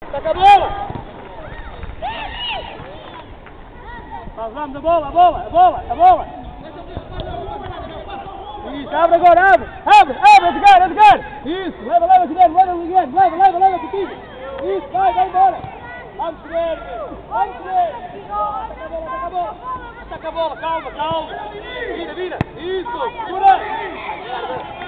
Taca a bola! Vamos, a bola! Isso, abre agora, abre, Edgar! Isso, leva, Guilherme, leva, Coutinho! Isso, vai embora! Vamos, Guilherme! Taca a bola, calma! Vira! Isso, segura!